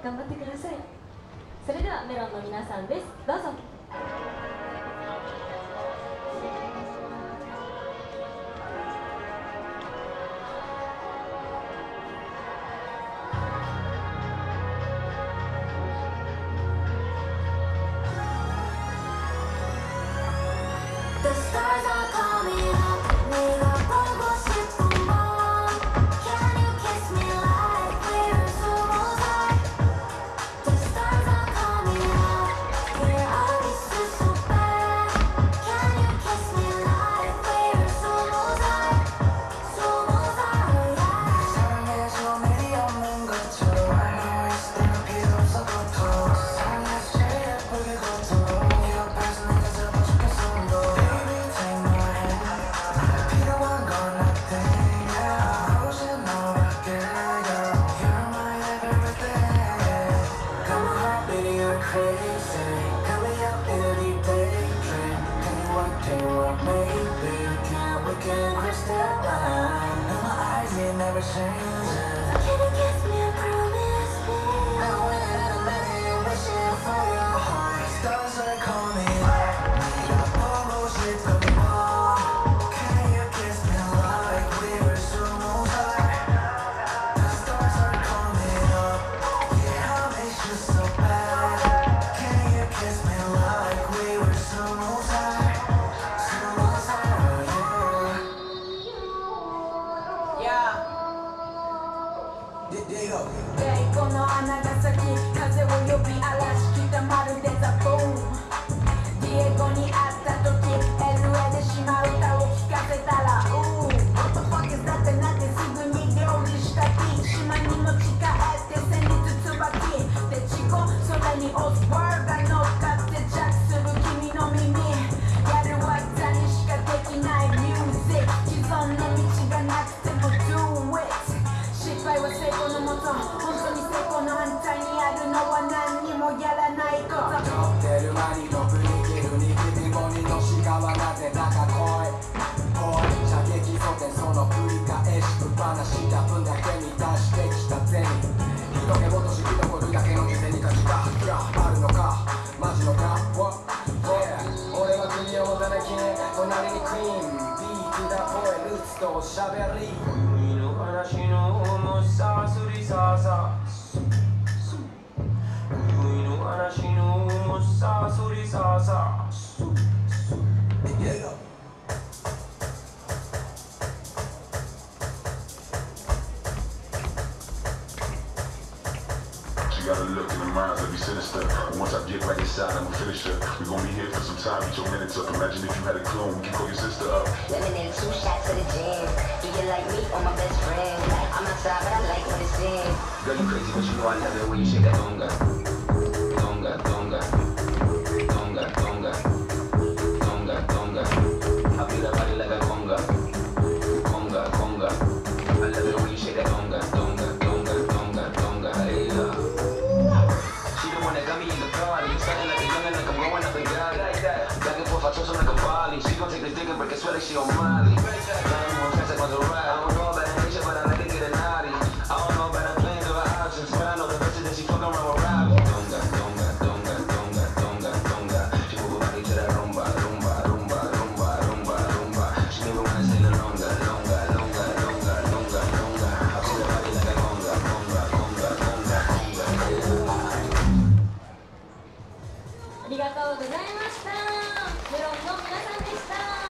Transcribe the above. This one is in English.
頑張ってください。それではメロンの皆さんです。どうぞ。 Never changes. Can you kiss me and promise me? I want it and let it wishing for your heart. Stars are coming up. Need a almost lit the wall. Can you kiss me like we were so high? The stars are coming up. Yeah, I miss you so bad. Can you kiss me like we were so high? Yeah. この穴が咲き風を呼び嵐来たまるでザボーンディエゴに会った時 LA でしまう歌を聴かせたらWhat the fuck is thatってなってすぐに料理した日島に持ち帰って戦慄椿でチコそれにオスワーが乗っかってジャックする君の耳やる技にしかできないミュージック既存の道がなくても Do it失敗は成功のもと本当に成功の反対にあるのは何にもやらないこと乗ってる間にロブに切るに君後にのしがはなぜだか恋射撃装填その繰り返しぶっ放した分だけに出してきた銭広げ落とし生き残るだけの犠牲に価値があるのかマジのか、俺は国を持たない君隣にクイーンビークだポエルーツとしゃべり話の重さすりささ海の話の重さすりささ You gotta look in the minds of be sinister. And once I get right inside, I'ma finish her. We gon' be here for some time, eat your minutes up. Imagine if you had a clone, we can call your sister up. Lemonade, 2 shots to the gym. Do you like me or my best friend? I'm outside, but I like what it's in. Girl, you crazy, but you know I love it when you shake that donga. Donga, donga. Donga, donga. Donga, donga. I feel that body like a conga. Conga, conga. I love it when you shake that donga, donga, donga, donga, donga. Hey, she the one that got me in the party. Starting like a youngin', like I'm growing up in God like that. Back and forth, I toss her like a volley. She gon' take this dick and break it, swear like she on Molly. I'm more fast like on the ride. I don't know about that nature, but I like to get it naughty. I don't know about her plans or her options, but I know the rest is that she fuck around with Robbie. Donga, donga, donga, donga, donga, donga. She move her body to that rumba, rumba, rumba, rumba, rumba, rumba. She never wanna say the longa, longa, longa, longa, longa, longa. I feel her body like a conga, conga, conga, conga, conga. ありがとうございました。